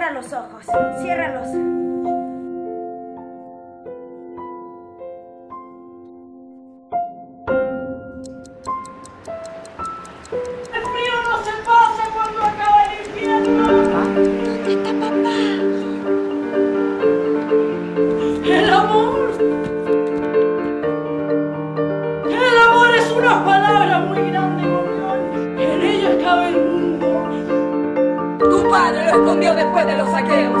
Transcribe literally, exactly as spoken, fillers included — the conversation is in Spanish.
Cierra los ojos, ciérralos. El frío no se pasa cuando acaba el invierno. ¿Dónde está papá? El amor. El amor es una palabra muy grande, Gorrión. En ella cabe el mundo. Tu padre lo escondió después de los saqueos.